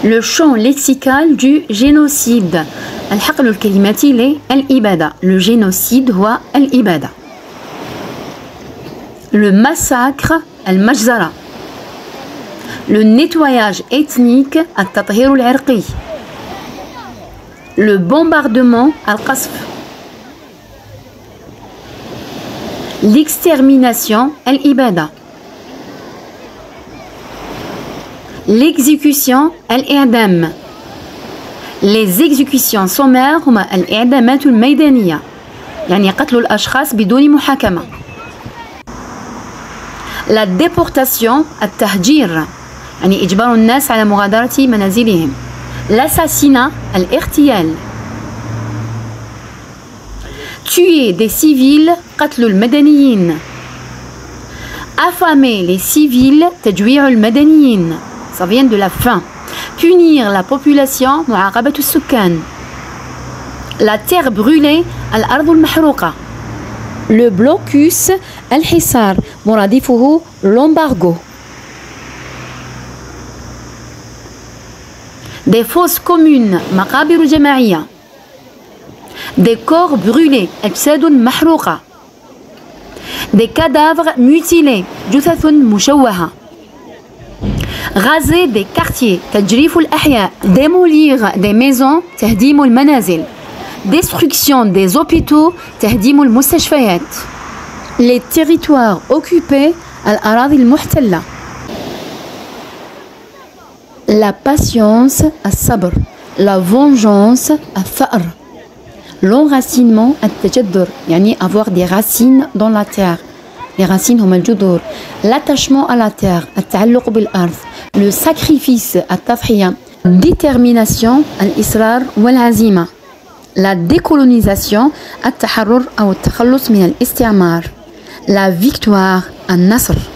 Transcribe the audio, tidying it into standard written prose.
Le champ lexical du génocide. الحقل الكلماتي للإبادة. Le génocide هو الإبادة. Le massacre المجزرة. Le nettoyage ethnique التطهير العرقي. Le bombardement القصف. L'extermination الإبادة. L'exécution الإعدام. Les exécutions sommaires هما الإعدامات الميدانية، يعني قتل الأشخاص بدون محاكمة. La déportation التهجير، يعني إجبار الناس على مغادرة منازلهم. L'assassinat الاغتيال. Tuer des civils قتل المدنيين. Affamer les civils تجويع المدنيين. Ça vient de la faim. Punir la population معاقبة السكان. La terre brûlée الأرض المحروقة. Le blocus الحصار مرادفه l'embargo. Des fosses communes مقابر جماعية. Des corps brûlés أجساد محروقة. Des cadavres mutilés جثث مشوهة. Raser des quartiers تجريف الأحياء. Démolir des maisons تهديم المنازل. Destruction des hôpitaux تهديم المستشفيات. Les territoires occupés الأراضي المحتلة. La patience الصبر. La vengeance الثأر. L'enracinement التجذر، يعني avoir des racines dans la terre. Les racines هما الجذور. L'attachement à la terre التعلق بالأرض. Le sacrifice التضحية. Détermination الإصرار والعزيمة. La décolonisation التحرر أو التخلص من الاستعمار. La victoire النصر.